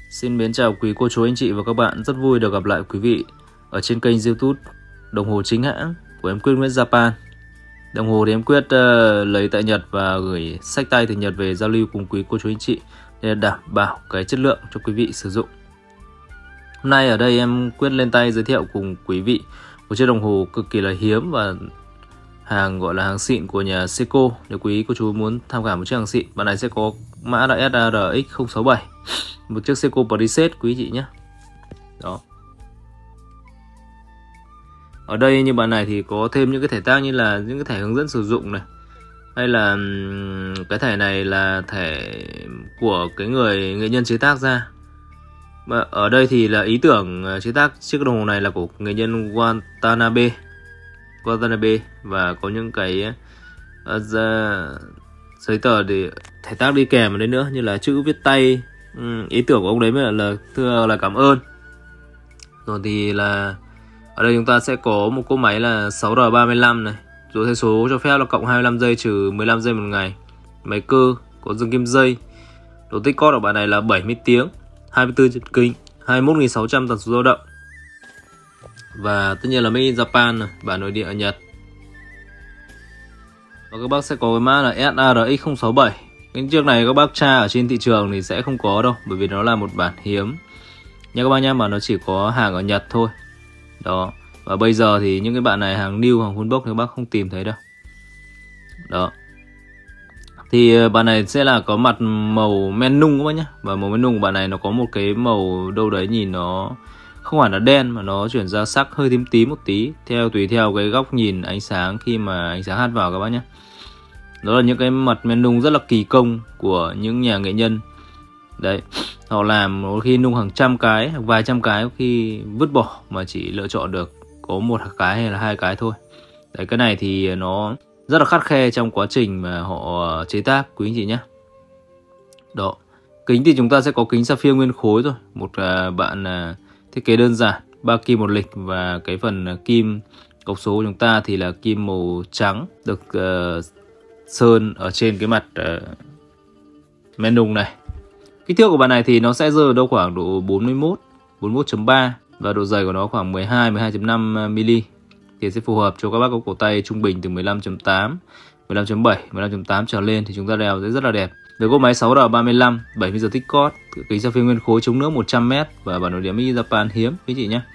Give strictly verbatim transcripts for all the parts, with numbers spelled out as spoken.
Xin mến chào quý cô chú anh chị và các bạn, rất vui được gặp lại quý vị ở trên kênh YouTube Đồng hồ chính hãng của em Quyết Nguyễn Japan. Đồng hồ thì em Quyết uh, lấy tại Nhật và gửi xách tay từ Nhật về giao lưu cùng quý cô chú anh chị để đảm bảo cái chất lượng cho quý vị sử dụng. Hôm nay ở đây em Quyết lên tay giới thiệu cùng quý vị một chiếc đồng hồ cực kỳ là hiếm và hàng gọi là hàng xịn của nhà Seiko. Nếu quý cô chú muốn tham khảo một chiếc hàng xịn, bạn này sẽ có mã là S A R X không sáu bảy, một chiếc Seiko Preset quý chị nhé. Đó. Ở đây như bạn này thì có thêm những cái thẻ tác như là những cái thẻ hướng dẫn sử dụng này, hay là cái thẻ này là thẻ của cái người nghệ nhân chế tác ra. Mà ở đây thì là ý tưởng chế tác chiếc đồng hồ này là của nghệ nhân Watanabe Watanabe và có những cái uh, giấy tờ để thẻ tác đi kèm ở đây nữa, như là chữ viết tay. um, Ý tưởng của ông đấy mới là, là thưa là cảm ơn. Rồi thì là ở đây chúng ta sẽ có một cỗ máy là sáu R ba mươi lăm này, rồi thay số cho phép là cộng hai mươi lăm giây trừ mười lăm giây một ngày. Máy cơ có dừng kim dây. Độ tích cót của bạn này là bảy mươi tiếng, hai mươi tư chân kính, hai mươi mốt nghìn sáu trăm tần số dao động. Và tất nhiên là Made in Japan này, bản nội địa ở Nhật. Và các bác sẽ có cái mã là S A R X không sáu bảy. Cái chiếc này các bác tra ở trên thị trường thì sẽ không có đâu, bởi vì nó là một bản hiếm nha các bác nhá, mà nó chỉ có hàng ở Nhật thôi. Đó. Và bây giờ thì những cái bạn này hàng new, hàng full box thì các bác không tìm thấy đâu. Đó. Thì bạn này sẽ là có mặt màu men nung các bác nhá. Và màu men nung của bạn này nó có một cái màu đâu đấy nhìn nó không hẳn là đen, mà nó chuyển ra sắc hơi tím tím một tí, theo tùy theo cái góc nhìn ánh sáng khi mà ánh sáng hắt vào các bác nhé. Đó là những cái mặt men nung rất là kỳ công của những nhà nghệ nhân. Đấy, họ làm có khi nung hàng trăm cái, vài trăm cái, có khi vứt bỏ mà chỉ lựa chọn được có một cái hay là hai cái thôi. Đấy, cái này thì nó rất là khắt khe trong quá trình mà họ chế tác quý anh chị nhé. Đó, kính thì chúng ta sẽ có kính sapphire nguyên khối thôi. Một uh, bạn uh, thiết kế đơn giản, ba kim một lịch, và cái phần uh, kim cọc số của chúng ta thì là kim màu trắng, được uh, sơn ở trên cái mặt uh, men nung này. Kích thước của bạn này thì nó sẽ rơi vào đâu khoảng độ bốn mươi mốt, bốn mươi mốt chấm ba, và độ dày của nó khoảng mười hai, mười hai chấm năm mi-li. Thì sẽ phù hợp cho các bác có cổ tay trung bình từ mười lăm chấm tám, mười lăm chấm bảy, mười lăm chấm tám trở lên thì chúng ta đeo sẽ rất là đẹp. Với cỗ máy sáu R ba mươi lăm, bảy mươi giờ tích cót, kính sapphire nguyên khối chống nước một trăm mét và bản nội địa Made in Japan hiếm quý chị nhé.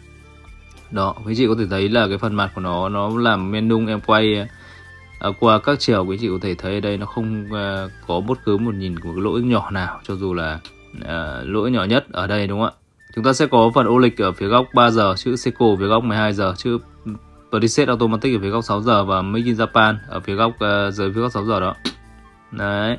Đó, quý chị có thể thấy là cái phần mặt của nó nó làm men nung, em quay à, qua các chiều quý chị có thể thấy ở đây nó không à, có bất cứ một nhìn một cái lỗi nhỏ nào, cho dù là à, lỗi nhỏ nhất ở đây, đúng không ạ? Chúng ta sẽ có phần ô lịch ở phía góc ba giờ, chữ Seiko ở phía góc mười hai giờ, chữ Preset Automatic ở phía góc sáu giờ và Made in Japan ở phía góc uh, dưới phía góc sáu giờ đó. Đấy.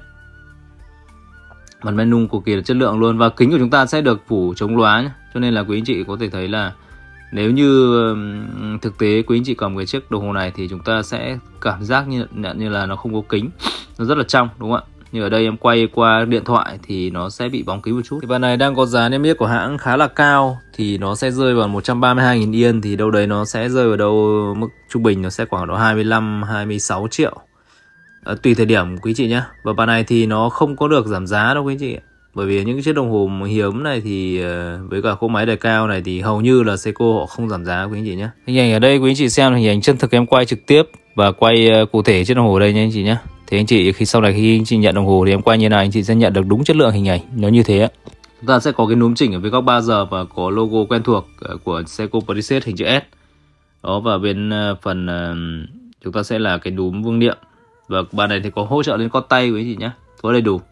Mặt men nung cực kỳ là chất lượng luôn, và kính của chúng ta sẽ được phủ chống lóa nhé. Cho nên là quý anh chị có thể thấy là nếu như um, thực tế quý anh chị cầm cái chiếc đồng hồ này thì chúng ta sẽ cảm giác như như là nó không có kính, nó rất là trong, đúng không ạ? Như ở đây em quay qua điện thoại thì nó sẽ bị bóng kính một chút. Thì bạn này đang có giá niêm yết của hãng khá là cao, thì nó sẽ rơi vào một trăm ba mươi hai nghìn yên, thì đâu đấy nó sẽ rơi vào đâu mức trung bình nó sẽ khoảng độ hai mươi lăm, hai mươi sáu triệu. À, tùy thời điểm quý chị nhé. Và bạn này thì nó không có được giảm giá đâu quý chị, bởi vì những chiếc đồng hồ hiếm này thì với cả cỗ máy đời cao này thì hầu như là Seiko họ không giảm giá quý anh chị nhé. Hình ảnh ở đây quý anh chị xem hình ảnh chân thực em quay trực tiếp và quay cụ thể chiếc đồng hồ đây nha anh chị nhé. Thì anh chị khi sau này khi anh chị nhận đồng hồ thì em quay như này, anh chị sẽ nhận được đúng chất lượng hình ảnh nó như thế. Chúng ta sẽ có cái núm chỉnh ở phía góc ba giờ và có logo quen thuộc của Seiko Preset hình chữ S. Đó, và bên phần chúng ta sẽ là cái núm vương miện. Và bàn này thì có hỗ trợ lên con tay quý chị nhé, có đầy đủ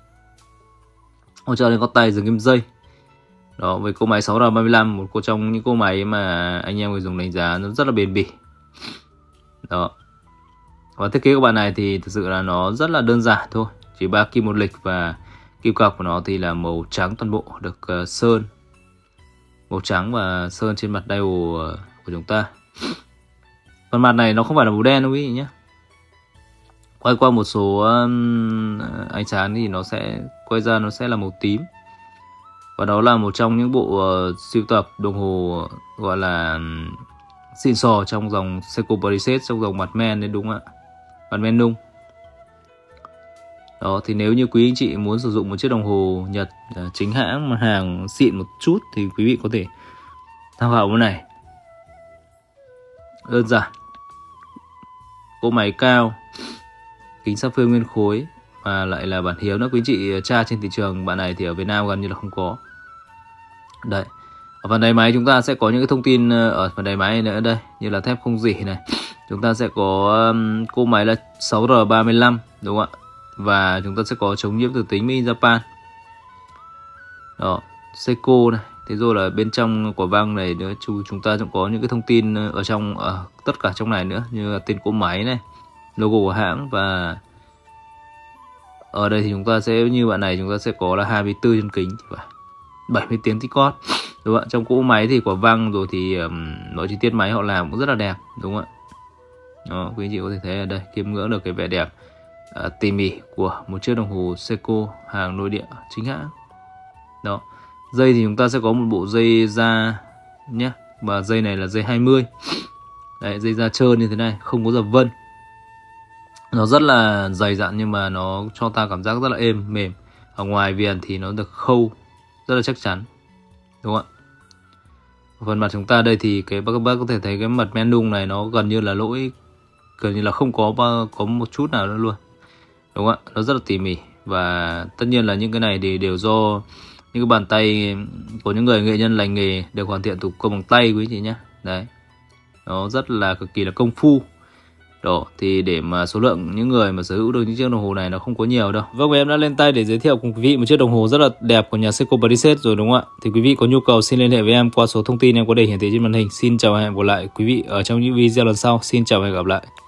hỗ trợ lên con tay, dừng kim dây. Đó, với cỗ máy sáu R ba mươi lăm, một cô trong những cỗ máy mà anh em người dùng đánh giá nó rất là bền bỉ. Đó. Và thiết kế của bạn này thì thực sự là nó rất là đơn giản thôi, chỉ ba kim một lịch, và kim cọc của nó thì là màu trắng toàn bộ, được uh, sơn màu trắng và sơn trên mặt dial uh, của chúng ta. Phần mặt này nó không phải là màu đen đâu quý vị nhé. Quay qua một số um, ánh sáng thì nó sẽ quay ra nó sẽ là màu tím. Và đó là một trong những bộ uh, sưu tập đồng hồ gọi là um, xịn sò trong dòng Seiko Preset, trong dòng mặt men đấy, đúng không ạ? Mặt men nung. Đó, thì nếu như quý anh chị muốn sử dụng một chiếc đồng hồ Nhật chính hãng mà hàng xịn một chút thì quý vị có thể tham khảo cái này. Đơn giản, cỗ máy cao, kính sapphire nguyên khối và lại là bản hiếm nữa. Quý anh chị tra trên thị trường bạn này thì ở Việt Nam gần như là không có. Đây, ở phần đáy máy chúng ta sẽ có những cái thông tin ở phần đáy máy nữa đây, như là thép không rỉ này. Chúng ta sẽ có um, cỗ máy là sáu R ba mươi lăm đúng không ạ? Và chúng ta sẽ có chống nhiễm từ tính Made in Japan. Đó, Seiko này. Thế rồi là bên trong quả vang này nữa chúng ta cũng có những cái thông tin ở trong ở tất cả trong này nữa, như là tên cỗ máy này, logo của hãng, và ở đây thì chúng ta sẽ như bạn này chúng ta sẽ có là hai mươi tư chân kính và bảy mươi tiếng tích cót. Đúng không ạ? Trong cỗ máy thì quả vang rồi thì um, mọi chi tiết máy họ làm cũng rất là đẹp, đúng không ạ? Đó, quý anh chị có thể thấy ở đây chiêm ngưỡng được cái vẻ đẹp uh, tỉ mỉ của một chiếc đồng hồ Seiko hàng nội địa chính hãng. Đó, dây thì chúng ta sẽ có một bộ dây da nhé, và dây này là dây hai mươi. Đấy, dây da trơn như thế này, không có dập vân. Nó rất là dày dặn nhưng mà nó cho ta cảm giác rất là êm, mềm. Ở ngoài viền thì nó được khâu rất là chắc chắn, đúng không ạ? Phần mặt chúng ta đây thì cái các bác có thể thấy cái mặt men nung này nó gần như là lỗi, gần như là không có có một chút nào nữa luôn, đúng không ạ? Nó rất là tỉ mỉ, và tất nhiên là những cái này thì đều do những cái bàn tay của những người nghệ nhân lành nghề được hoàn thiện thủ công bằng tay quý chị nhé. Đấy, nó rất là cực kỳ là công phu. Đó, thì để mà số lượng những người mà sở hữu được những chiếc đồng hồ này nó không có nhiều đâu. Vâng, em đã lên tay để giới thiệu cùng quý vị một chiếc đồng hồ rất là đẹp của nhà Seiko Preset rồi, đúng không ạ? Thì quý vị có nhu cầu xin liên hệ với em qua số thông tin em có để hiển thị trên màn hình. Xin chào và hẹn gặp lại quý vị ở trong những video lần sau. Xin chào và hẹn gặp lại.